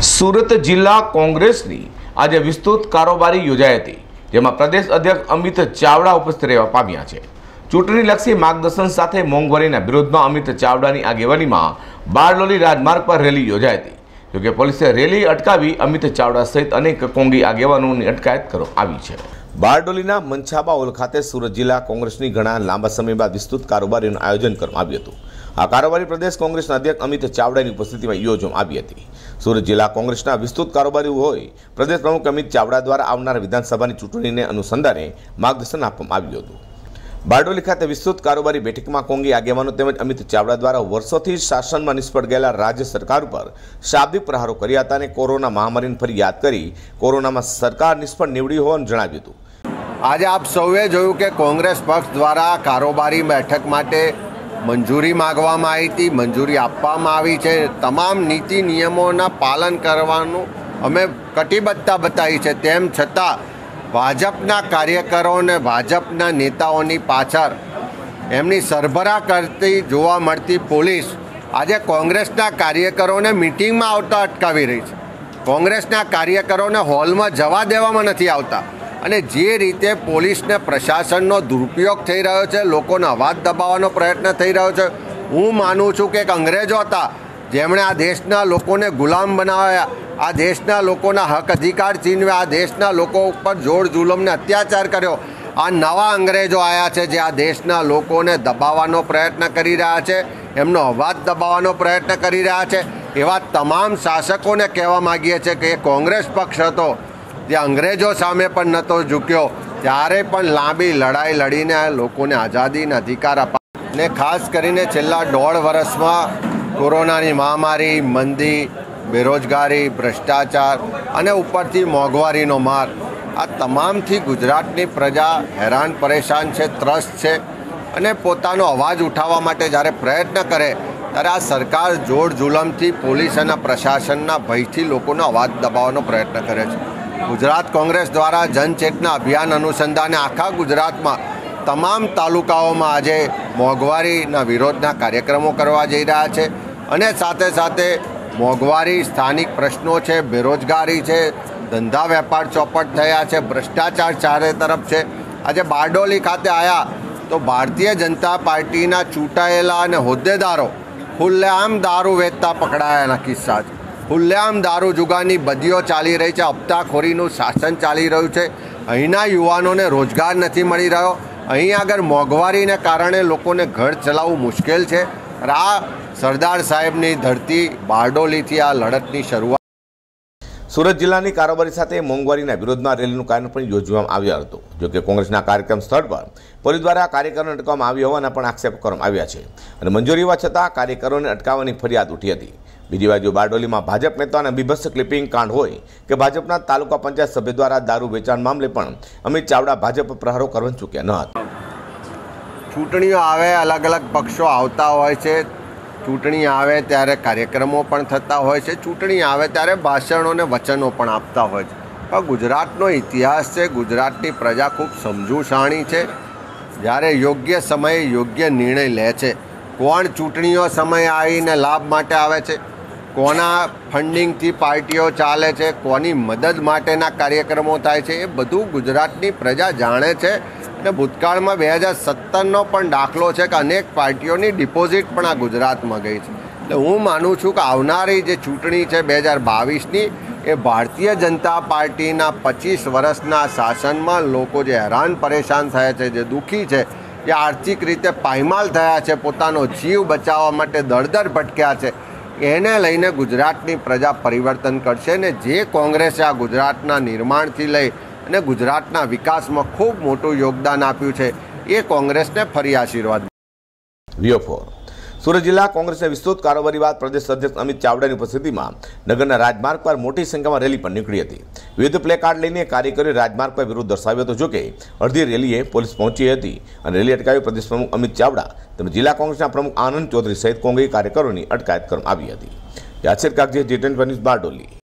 સુરત જિલ્લા કોંગ્રેસની આજે વિસ્તૃત કારોબારી યોજાઈ હતી, જેમાં પ્રદેશ અધ્યક્ષ અમિત ચાવડા ઉપસ્થિત રહેવા પામ્યા છે। ચૂંટણીલક્ષી માર્ગદર્શન સાથે મોંઘવારીના વિરોધમાં અમિત ચાવડાની આગેવાનીમાં બારડોલી રાજમાર્ગ પર રેલી યોજાઈ હતી। જોકે પોલીસે રેલી અટકાવી અમિત ચાવડા સહિત અનેક કોંગી આગેવાનોની અટકાયત કરવામાં આવી છે। બારડોલીના મંછાબા હોલ ખાતે સુરત જિલ્લા કોંગ્રેસની ઘણા લાંબા સમય બાદ વિસ્તૃત કારોબારીનું આયોજન કરવામાં આવ્યું હતું। આ કારોબારી પ્રદેશ કોંગ્રેસના અધ્યક્ષ અમિત ચાવડાની ઉપસ્થિતિમાં યોજવામાં આવી હતી। સુરત જિલ્લા કોંગ્રેસના વિસ્તૃત કારોબારી હોય પ્રદેશ પ્રમુખ અમિત ચાવડા દ્વારા આવનાર વિધાનસભાની ચૂંટણીને અનુસંધાને માર્ગદર્શન આપવામાં આવ્યું હતું। બારડોલી ખાતે વિસ્તૃત કારોબારી બેઠકમાં કોંગી આગેવાનો તેમજ અમિત ચાવડા દ્વારા વર્ષોથી શાસનમાં નિષ્ફળ ગયેલા રાજ્ય સરકાર ઉપર શાબ્દિક પ્રહારો કર્યા હતા અને કોરોના મહામારીને ફરી યાદ કરી કોરોનામાં સરકાર નિષ્ફળ નીવડી હોવાનું જણાવ્યું હતું। આજે આપ સૌએ જોયું કે કોંગ્રેસ પક્ષ દ્વારા કારોબારી બેઠક માટે મંજૂરી માગવામાં આવી હતી, મંજૂરી આપવામાં આવી છે। તમામ નીતિ નિયમોના પાલન કરવાનું અમે કટિબદ્ધતા બતાવી છે। તેમ છતાં ભાજપના કાર્યકરો અને ભાજપના નેતાઓની પાછળ એમની સરભરા કરતી જોવા મળતી પોલીસ આજે કોંગ્રેસના કાર્યકરોને મિટિંગમાં આવતા અટકાવી રહી છે। કોંગ્રેસના કાર્યકરોને હોલમાં જવા દેવામાં નથી આવતા અને જે રીતે પોલીસને પ્રશાસનનો દુરુપયોગ થઈ રહ્યો છે, લોકોનો અવાજ દબાવવાનો પ્રયત્ન થઈ રહ્યો છે। હું માનું છું કે એક અંગ્રેજો હતા જેમણે આ દેશના લોકોને ગુલામ બનાવ્યા, આ દેશના લોકોના હક અધિકાર છીનવ્યા, આ દેશના લોકો ઉપર જોર જુલમને અત્યાચાર કર્યો। આ નવા અંગ્રેજો આવ્યા છે જે આ દેશના લોકોને દબાવવાનો પ્રયત્ન કરી રહ્યા છે, એમનો અવાજ દબાવવાનો પ્રયત્ન કરી રહ્યા છે। એવા તમામ શાસકોને કહેવા માગીએ છીએ કે એ કોંગ્રેસ પક્ષ હતો જે અંગ્રેજો સામે પણ નહોતો ઝૂક્યો, ત્યારે પણ લાંબી લડાઈ લડીને લોકોને આઝાદીના અધિકાર આપ્યા ને ખાસ કરીને છેલ્લા 1.5 વર્ષમાં કોરોનાની મહામારી, મંદી, બેરોજગારી, ભ્રષ્ટાચાર અને ઉપરથી મોંઘવારીનો માર, આ તમામથી ગુજરાતની પ્રજા હેરાન પરેશાન છે, ત્રસ્ત છે અને પોતાનો અવાજ ઉઠાવવા માટે જ્યારે પ્રયત્ન કરે ત્યારે આ સરકાર જોર જુલમથી પોલીસ અને પ્રશાસનના ભયથી લોકોનો અવાજ દબાવવાનો પ્રયત્ન કરે છે। ગુજરાત કોંગ્રેસ દ્વારા જનચેતના અભિયાન અનુસંધાને આખા ગુજરાતમાં તમામ તાલુકાઓમાં આજે મોંઘવારીના વિરોધના કાર્યક્રમો કરવા જઈ રહ્યા છે અને સાથે સાથે મોંઘવારી, સ્થાનિક પ્રશ્નો છે, બેરોજગારી છે, ધંધા વેપાર ચોપટ થયા છે, ભ્રષ્ટાચાર ચારે તરફ છે। આજે બારડોલી ખાતે આવ્યા તો ભારતીય જનતા પાર્ટીના ચૂંટાયેલા અને હોદ્દેદારો ખુલ્લેઆમ દારૂ વેચતા પકડાયાના કિસ્સા છે। ખુલ્લેઆમ દારૂ જુગારની બદીઓ ચાલી રહી છે, હપ્તાખોરીનું શાસન ચાલી રહ્યું છે। અહીંના યુવાનોને રોજગાર નથી મળી રહ્યો। અહીં આગળ મોંઘવારીને કારણે લોકોને ઘર ચલાવવું મુશ્કેલ છે। આ સરદાર સાહેબની ધરતી બારડોલીથી આ લડતની શરૂઆત। સુરત જિલ્લાની કારોબારી સાથે મોંઘવારીના વિરોધમાં રેલીનું કાર્યક્રમ પણ યોજવામાં આવ્યું હતું। જોકે કોંગ્રેસના કાર્યક્રમ સ્થળ પર પોલીસ દ્વારા કાર્યકરોને અટકાવવામાં આવ્યા હોવાના પણ આક્ષેપ કરવામાં આવ્યા છે અને મંજૂરી હોવા છતાં કાર્યકરોને અટકાવવાની ફરિયાદ ઉઠી હતી। બીજી બાજુ બારડોલીમાં ભાજપ નેતાઓના બીભત્સ ક્લિપિંગ કાંડ હોય કે ભાજપના તાલુકા પંચાયત સભ્ય દ્વારા દારૂ વેચાણ મામલે પણ અમિત ચાવડા ભાજપ પર પ્રહારો કરવા ચૂક્યા ન હતા। ચૂંટણીઓ આવે, અલગ અલગ પક્ષો આવતા હોય છે, ચૂંટણી આવે ત્યારે કાર્યક્રમો પણ થતા હોય છે, ચૂંટણી આવે ત્યારે ભાષણો અને વચનો પણ આપતા હોય છે। પણ ગુજરાતનો ઇતિહાસ છે, ગુજરાતની પ્રજા ખૂબ સમજુશાણી છે। જ્યારે યોગ્ય સમયે યોગ્ય નિર્ણય લે છે, કોણ ચૂંટણીઓ સમયે આવીને લાભ માટે આવે છે, કોના ફંડિંગથી પાર્ટીઓ ચાલે છે, કોની મદદ માટેના કાર્યક્રમો થાય છે, એ બધું ગુજરાતની પ્રજા જાણે છે અને ભૂતકાળમાં 2017નો પણ દાખલો છે કે અનેક પાર્ટીઓની ડિપોઝિટ પણ આ ગુજરાતમાં ગઈ છે। એટલે હું માનું છું કે આવનારી જે ચૂંટણી છે 2022ની, એ ભારતીય જનતા પાર્ટીના 25 વર્ષના શાસનમાં લોકો જે હેરાન પરેશાન થયા છે, જે દુઃખી છે, જે આર્થિક રીતે પાયમાલ થયા છે, પોતાનો જીવ બચાવવા માટે દળદર ભટક્યા છે, એને લઈને ગુજરાતની પ્રજા પરિવર્તન કરશે ને જે કોંગ્રેસે આ ગુજરાતના નિર્માણથી લઈ અને ગુજરાતના વિકાસમાં ખૂબ મોટું યોગદાન આપ્યું છે, એ કોંગ્રેસને ફરી આશીર્વાદ। સુરત જિલ્લા કોંગ્રેસના વિસ્તૃત કારોબારી બાદ પ્રદેશ અધ્યક્ષ અમિત ચાવડાની ઉપસ્થિતિમાં નગરના રાજમાર્ગ પર મોટી સંખ્યામાં રેલી પણ નીકળી હતી। વિવિધ પ્લેકાર્ડ લઈને કાર્યકરોએ રાજમાર્ગ પર વિરોધ દર્શાવ્યો હતો। જોકે અડધી રેલીએ પોલીસ પહોંચી હતી અને રેલી અટકાવી પ્રદેશ પ્રમુખ અમિત ચાવડા તેમજ જિલ્લા કોંગ્રેસના પ્રમુખ આનંદ ચૌધરી સહિત કોંગ્રેસી કાર્યકરોની અટકાયત કરવામાં આવી હતી। Yasir Kagzi, G10 news, Bardoli.